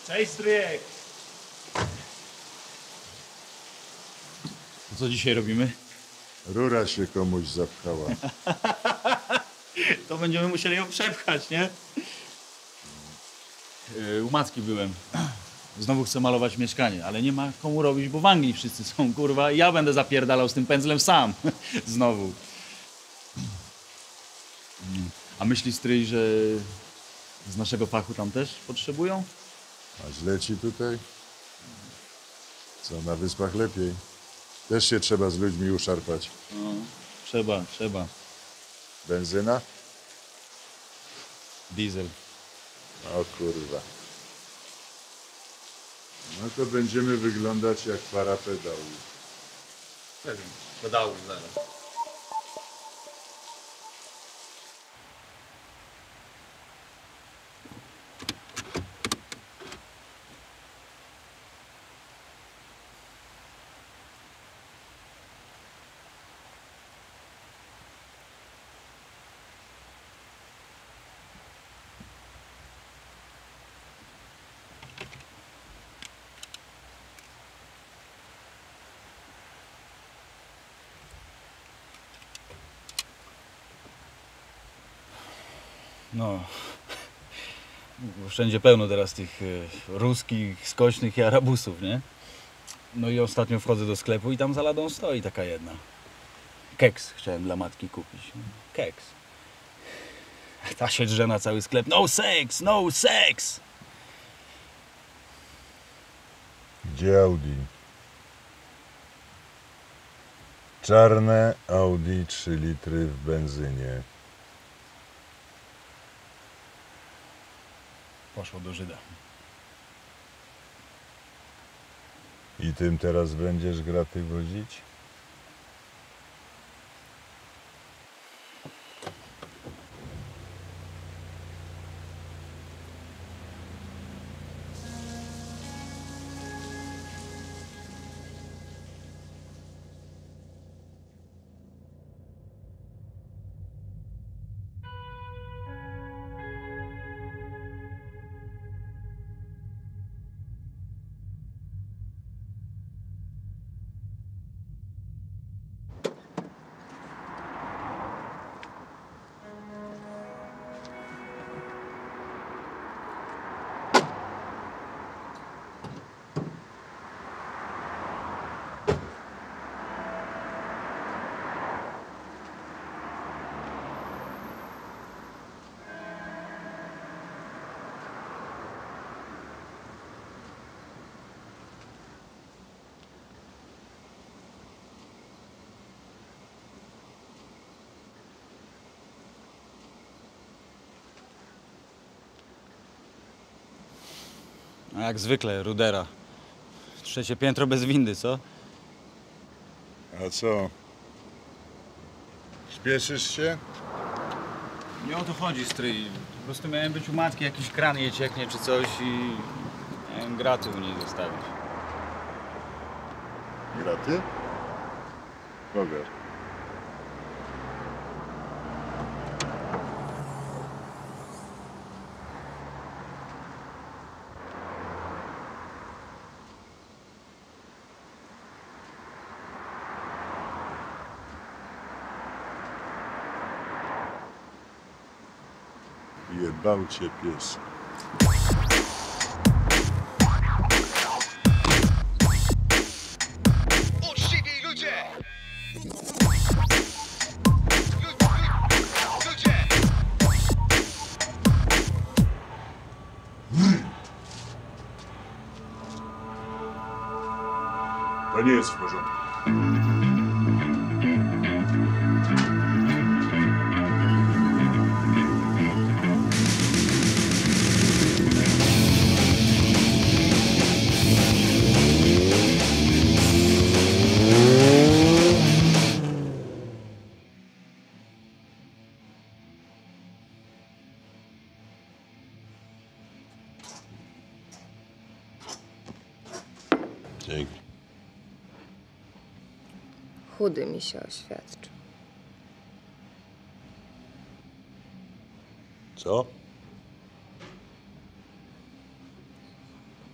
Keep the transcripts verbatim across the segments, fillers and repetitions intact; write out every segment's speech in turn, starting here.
Cześć, stryjek! Co dzisiaj robimy? Rura się komuś zapchała. To będziemy musieli ją przepchać, nie? Yy, u matki byłem. Znowu chcę malować mieszkanie, ale nie ma komu robić, bo w Anglii wszyscy są, kurwa. I ja będę zapierdalał z tym pędzlem sam. Znowu. A myśli stryj, że z naszego fachu tam też potrzebują? A źle ci tutaj? Co, na wyspach lepiej? Też się trzeba z ludźmi uszarpać. No, trzeba, trzeba. Benzyna? Diesel. O kurwa. No to będziemy wyglądać jak para pedałów. Pewnie. Pedałów zaraz. No, wszędzie pełno teraz tych y, ruskich, skośnych i arabusów, nie? No i ostatnio wchodzę do sklepu i tam za ladą stoi taka jedna. Keks chciałem dla matki kupić. Keks. Ta się drze na cały sklep. No sex, no sex! Gdzie Audi? Czarne Audi trzy litry w benzynie. Poszło do Żyda. I tym teraz będziesz graty wozić? A jak zwykle, rudera. Trzecie piętro bez windy, co? A co? Śpieszysz się? Nie o to chodzi, stryj. Po prostu miałem być u matki, jakiś kran jej cieknie czy coś i miałem graty u niej zostawić. Graty? Pokaż. Jebał cię pies. Uczciwi ludzie! Ludzie! To nie jest w porządku. Dzięki. Chudy mi się oświadczył. Co?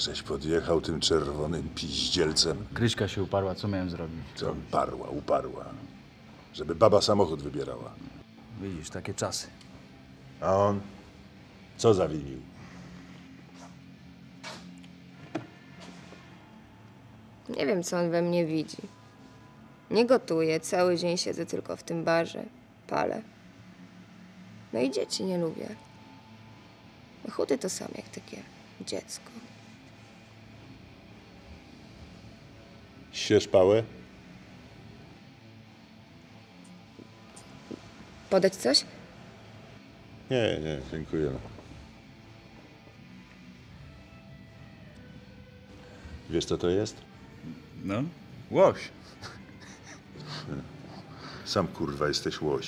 żeś podjechał tym czerwonym piździelcem. Kryśka się uparła, co miałem zrobić? Co parła, uparła. Żeby baba samochód wybierała. Widzisz, takie czasy. A on? Co zawinił? Nie wiem, co on we mnie widzi. Nie gotuję, cały dzień siedzę tylko w tym barze, palę. No i dzieci nie lubię. No chudy to sam jak takie dziecko. Siesz pałę? Podać coś? Nie, nie, dziękuję. Wiesz, co to jest? No, łoś. Sam kurwa jesteś łoś.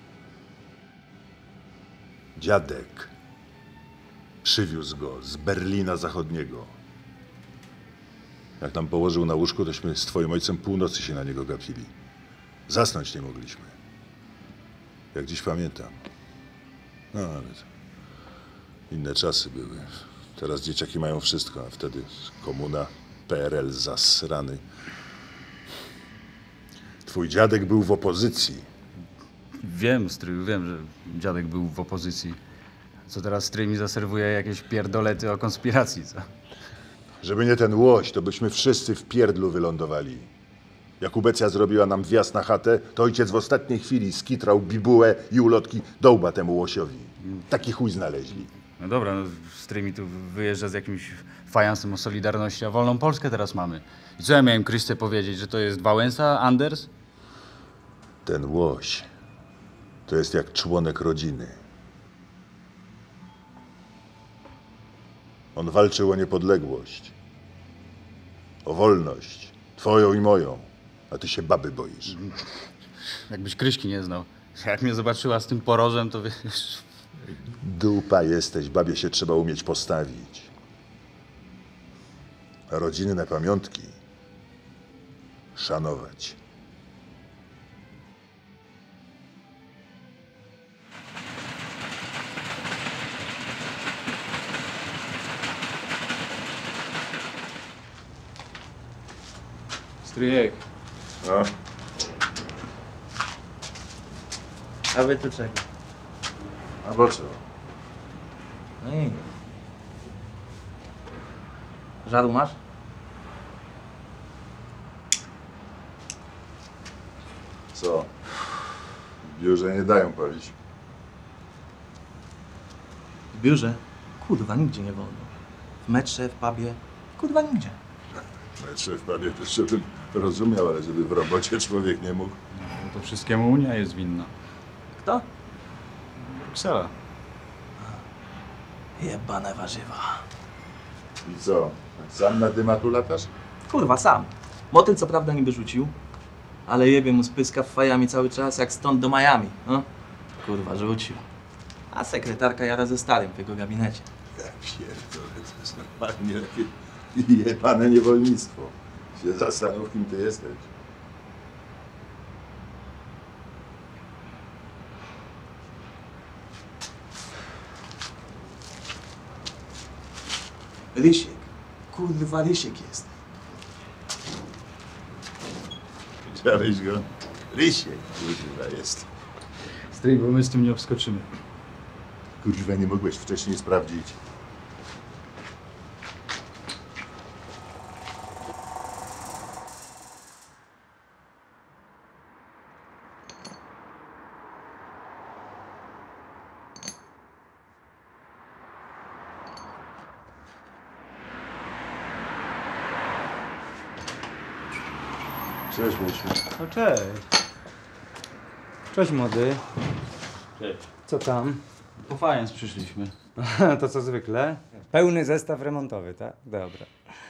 Dziadek przywiózł go z Berlina Zachodniego. Jak nam położył na łóżku, tośmy z twoim ojcem północy się na niego gapili. Zasnąć nie mogliśmy. Jak dziś pamiętam. No ale to inne czasy były. Teraz dzieciaki mają wszystko, a wtedy komuna, P R L zasrany. Twój dziadek był w opozycji. Wiem, stryju, wiem, że dziadek był w opozycji. Co teraz stryj mi zaserwuje jakieś pierdolety o konspiracji, co? Żeby nie ten łoś, to byśmy wszyscy w pierdlu wylądowali. Jak ubecja zrobiła nam wjazd na chatę, to ojciec w ostatniej chwili skitrał bibułę i ulotki do łba temu łosiowi. Taki chuj znaleźli. No dobra, no, stryj mi tu wyjeżdża z jakimś fajansem o Solidarności, a wolną Polskę teraz mamy. I co ja miałem Kryście powiedzieć, że to jest Wałęsa, Anders? Ten łoś to jest jak członek rodziny. On walczył o niepodległość, o wolność, twoją i moją, a ty się baby boisz. Jakbyś Kryśki nie znał. Jak mnie zobaczyła z tym porozem, to wiesz... Dupa jesteś, babie się trzeba umieć postawić. A rodzinne pamiątki szanować. Stryjek. No, A wy tu czego? a po co? No i... Żaru masz? Co? W biurze nie dają palić. W biurze? Kurwa, nigdzie nie wolno. W metrze, w pubie? Kurwa, nigdzie. Metrze w panie to jeszcze bym rozumiał, ale żeby w robocie człowiek nie mógł. To wszystkiemu Unia jest winna. Kto? Bruksela. Jebane warzywa. I co? Sam na dymatu latasz? Kurwa, sam. Motyl co prawda niby rzucił, ale jebie mu spyska fajami cały czas, jak stąd do Miami. No? Kurwa, rzucił. A sekretarka jara ze starym w jego gabinecie. Ja pierdolę, to jest normalnie takie jebane niewolnictwo. Się zastanów, kim ty jesteś. Rysiek. Kurwa, Rysiek jest. Widziałeś go? Rysiek, kurwa, jest. Stryj, bo my z tym nie obskoczymy. Kurwa, nie mogłeś wcześniej sprawdzić. Cześć, Mieciu. No cześć. Cześć młody. Cześć. Co tam? Po fajans przyszliśmy. To co zwykle. Pełny zestaw remontowy, tak? Dobra.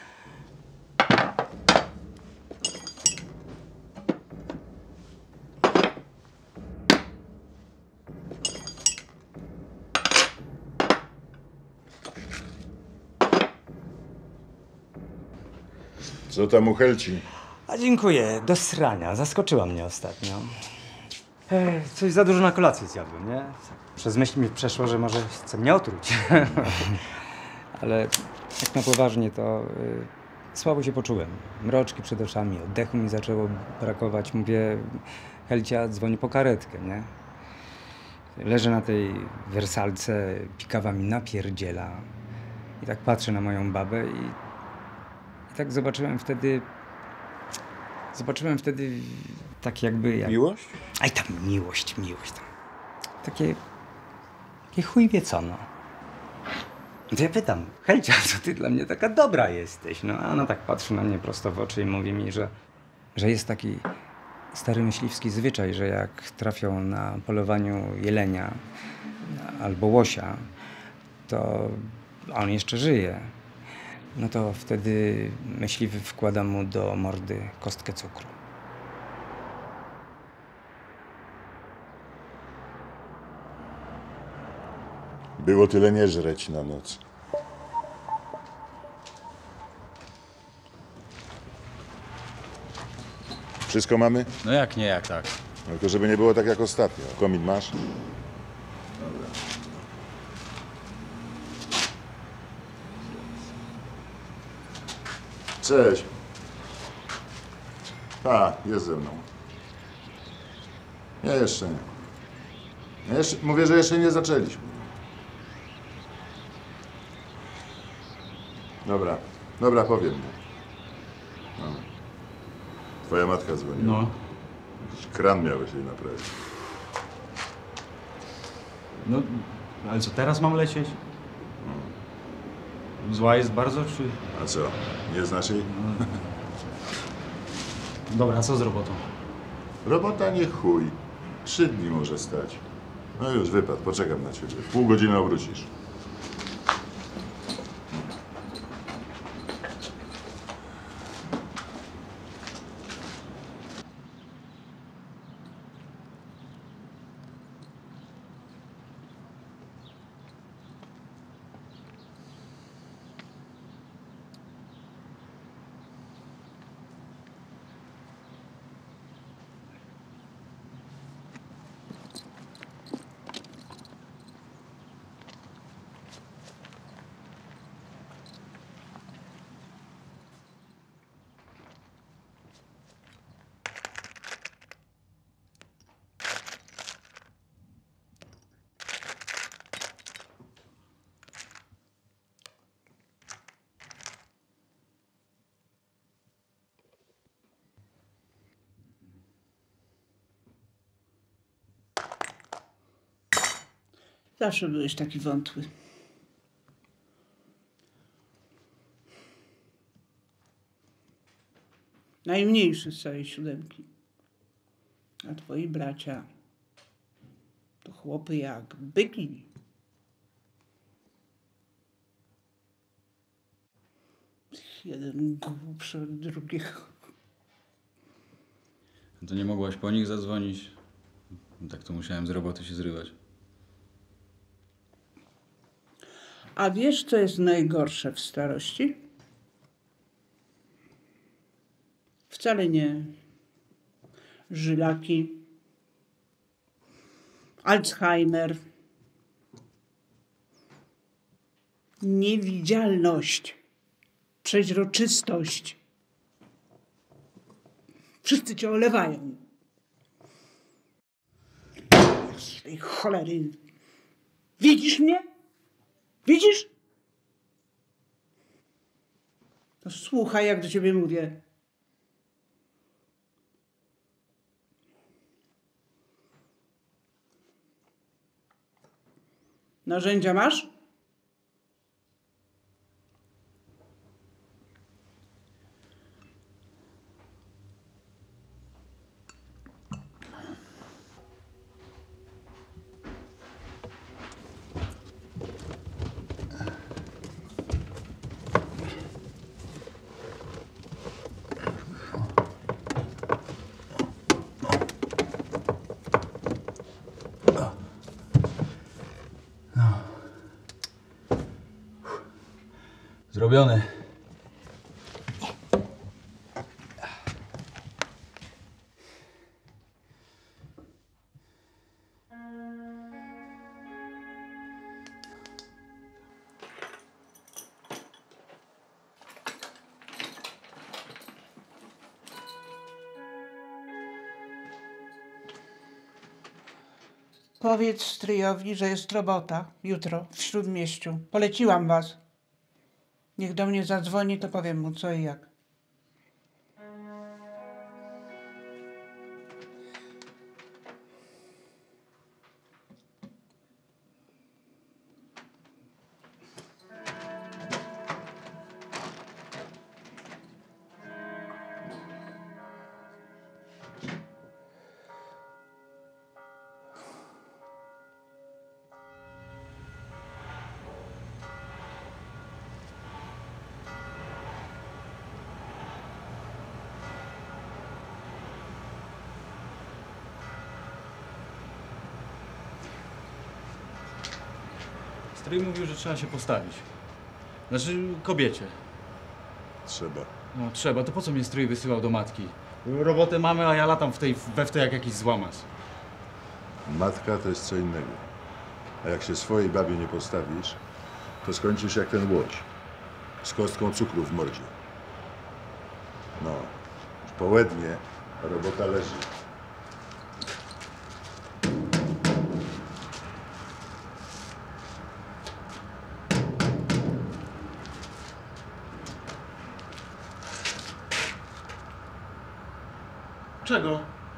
Co tam u Helci? A dziękuję. Do srania. Zaskoczyła mnie ostatnio. Ej, coś za dużo na kolację zjadłem, nie? Przez myśl mi przeszło, że może chce mnie otruć. Ale tak na poważnie to y, słabo się poczułem. Mroczki przed oczami, oddechu mi zaczęło brakować. Mówię, Helcia, dzwoni po karetkę, nie? Leżę na tej wersalce, pikawa mi napierdziela. I tak patrzę na moją babę i, i tak zobaczyłem wtedy... Zobaczyłem wtedy tak jakby... Jak... Miłość? Aj tam miłość, miłość tam. Takie... Takie chuj wie co, no. To ja pytam, Helcia, co ty dla mnie taka dobra jesteś? No, a ona tak patrzy na mnie prosto w oczy i mówi mi, że, że jest taki stary myśliwski zwyczaj, że jak trafią na polowaniu jelenia albo łosia, to on jeszcze żyje. No to wtedy myśliwy wkłada mu do mordy kostkę cukru. Było tyle nie żreć na noc. Wszystko mamy? No jak nie, jak tak. Tylko żeby nie było tak jak ostatnio. Komin masz? Cześć. A, jest ze mną. Nie, jeszcze nie. Ja jeszcze, mówię, że jeszcze nie zaczęliśmy. Dobra, dobra, powiem mu. No. Twoja matka dzwoniła. No. Jakiś kran miałeś jej naprawić. No, ale co, teraz mam lecieć? Zła jest bardzo, czy... A co, nie znasz jej? Dobra, a co z robotą? Robota nie chuj. Trzy dni może stać. No już, wypad, poczekam na ciebie. Pół godziny obrócisz. Zawsze byłeś taki wątły. Najmniejszy z całej siódemki. A twoi bracia to chłopy jak byki. Jeden głupszy od drugiego. To nie mogłaś po nich zadzwonić? Tak to musiałem z roboty się zrywać. A wiesz, co jest najgorsze w starości? Wcale nie żylaki, Alzheimer, niewidzialność, przeźroczystość. Wszyscy cię olewają. Z tej cholery. Widzisz mnie? Widzisz? To słuchaj, jak do ciebie mówię. Narzędzia masz? Zrobione. Powiedz stryjowi, że jest robota jutro w Śródmieściu. Poleciłam was. Niech do mnie zadzwoni, to powiem mu co i jak. Stryj mówił, że trzeba się postawić. Znaczy kobiecie. Trzeba. No trzeba, to po co mnie stryj wysyłał do matki? Robotę mamy, a ja latam w tej, we w tej jak jakiś złamas. Matka to jest co innego. A jak się swojej babie nie postawisz, to skończysz jak ten łoś. Z kostką cukru w mordzie. No, już po łednie, a robota leży. Czego?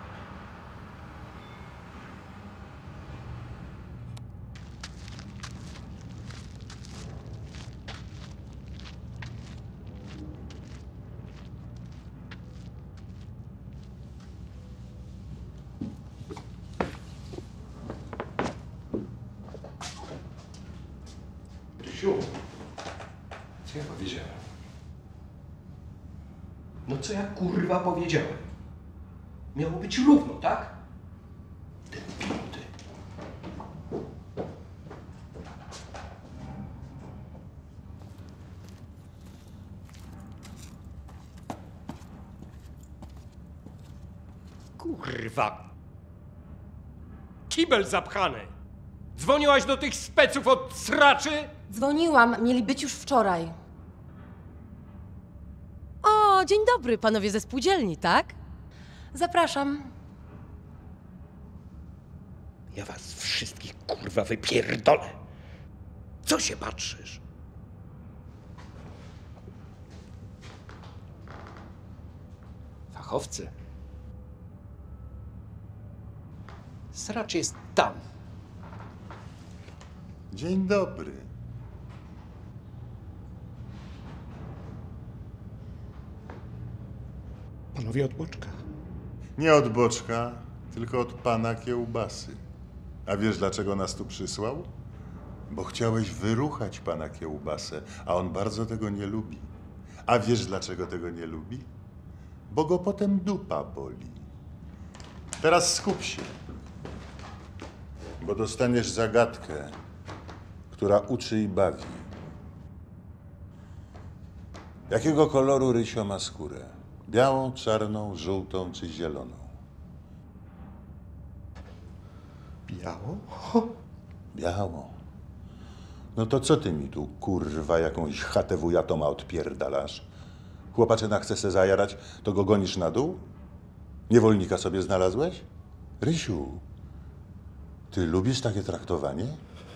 Rysiu, co ja powiedziałem? No co ja kurwa powiedziałem? Miało być równo, tak? Ten piąty. Kurwa. Kibel zapchany. Dzwoniłaś do tych speców od sraczy? Dzwoniłam, mieli być już wczoraj. O, dzień dobry, panowie ze spółdzielni, tak? Zapraszam. Ja was wszystkich kurwa wypierdolę. Co się patrzysz? Fachowcy. Sracz jest tam. Dzień dobry. Panowie od boczka. Nie od boczka, tylko od pana Kiełbasy. A wiesz, dlaczego nas tu przysłał? Bo chciałeś wyruchać pana Kiełbasę, a on bardzo tego nie lubi. A wiesz, dlaczego tego nie lubi? Bo go potem dupa boli. Teraz skup się, bo dostaniesz zagadkę, która uczy i bawi. Jakiego koloru Rysio ma skórę? Białą, czarną, żółtą czy zieloną? Biało? Białą. No to co ty mi tu, kurwa, jakąś chatę wujatoma odpierdalasz? Chłopaczyna chce se zajarać, to go gonisz na dół? Niewolnika sobie znalazłeś? Rysiu, ty lubisz takie traktowanie?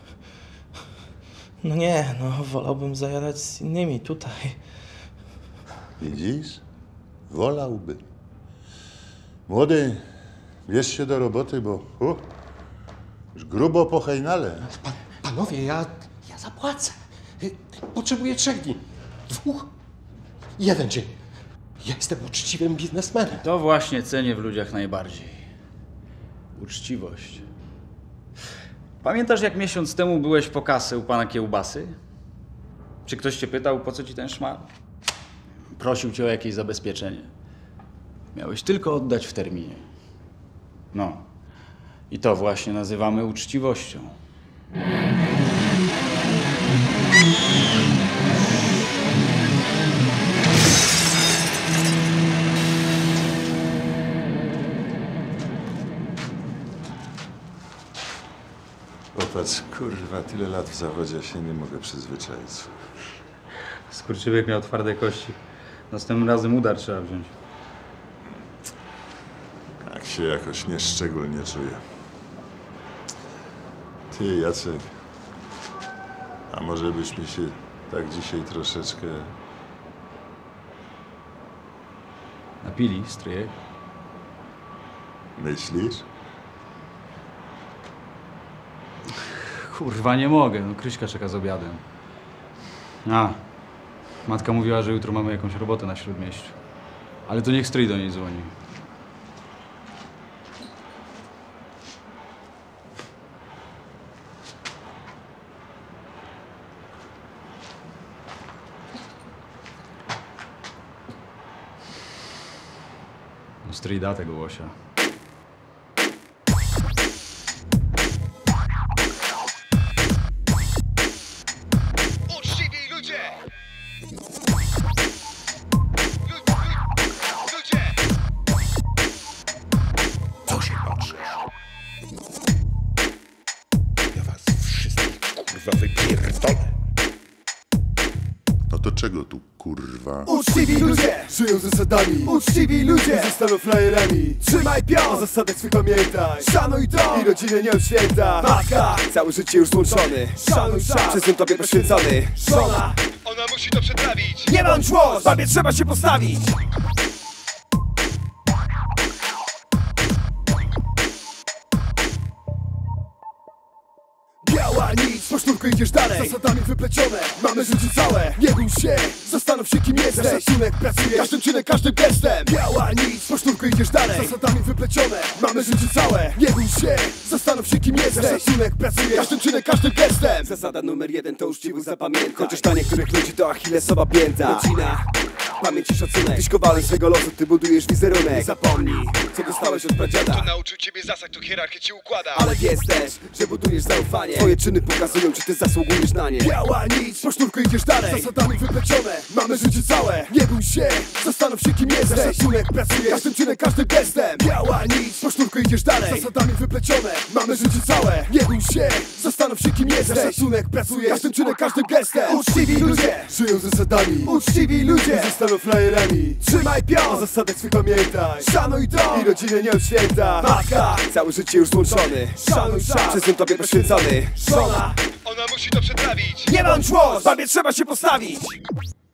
No nie, no wolałbym zajarać z innymi tutaj. Widzisz? Wolałby. Młody, bierz się do roboty, bo uh, już grubo po hejnale. Pa, panowie, ja, ja zapłacę. Y, Potrzebuję trzech dni. Dwóch. Jeden dzień. Ja jestem uczciwym biznesmenem. To właśnie cenię w ludziach najbardziej. Uczciwość. Pamiętasz, jak miesiąc temu byłeś po kasę u pana Kiełbasy? Czy ktoś cię pytał, po co ci ten szmal? Prosił cię o jakieś zabezpieczenie. Miałeś tylko oddać w terminie. No. I to właśnie nazywamy uczciwością. Popatrz, kurwa, tyle lat w zawodzie, się nie mogę przyzwyczaić. Skurczybyk miał twarde kości. Następnym razem udar trzeba wziąć. Tak się jakoś nieszczególnie czuję. Ty, Jacek, a może byśmy się tak dzisiaj troszeczkę... Napili, stryjek? Myślisz? Kurwa, nie mogę. No, Kryśka czeka z obiadem. A, matka mówiła, że jutro mamy jakąś robotę na Śródmieściu. Ale to niech stryj do niej dzwoni. No, stryj da tego łosia. Uczciwi ludzie! Co się patrzysz? Ja was wszystkich kurwa wypierdolę. No to czego tu, kurwa? Uczciwi ludzie! Żyją zasadami. Uczciwi ludzie! Zostaną frajerami. Trzymaj pion! O zasadach swych pamiętaj. Szanuj to! I rodzinę nie odświęta. Matka! Całe życie już złączony. Szanuj czas! Przez nią tobie poświęcony. Żona! Ona musi to przetrawić. Nie bądź łódź! Babie trzeba się postawić. Biała nic, po sznurku idziesz dalej. Zasadami wyplecione, mamy życie całe. Nie bój się, zastanów się kim jesteś. Za szacunek pracujesz, każdym czynem, każdym gestem. Biała nic, po sznurku idziesz dalej. Zasadami wyplecione, mamy życie całe. Nie bój się, zastanów się kim jesteś. Za szacunek pracujesz, każdym czynem, każdym gestem. Zasada numer jeden to uczciwość, zapamiętaj. Chociaż dla niektórych ludzi to Achillesowa pięta. Rodzina, pamięć i szacunek. Tyś kowalem swego losu, ty budujesz wizerunek. Nie zapomnij, co dostałeś od pradziada. To nauczył ciebie zasad, to hierarchię ci układa. Ale wiesz też, że budujesz zaufanie. Twoje czyny pokazują, czy ty zasługujesz na nie. Biała nic, po sznurku idziesz dalej. Zasadami wyplecione, mamy życie całe. Nie bój się, zastanów się kim jesteś. Za szacunek pracujesz, każdym czynem, każdym gestem. Biała nic, po sznurku idziesz dalej. Zasadami wyplecione, mamy życie całe. Nie bój się, zastanów się kim jesteś. Za szacunek pracujesz, każdym czynem, każdym gestem. Uczciwi ludzie, żyją zasadami. Uczciwi ludzie, zostaną frajerami. Trzymaj pion, o zasadach swych pamiętaj. Szanuj to, i rodzinę nie odświęta. Matka, całe życie już złączony. Szanuj czas, przez nią tobie poświęcony. Żona, ona musi to przetrawić. Nie bądź łódź, babie trzeba się postawić.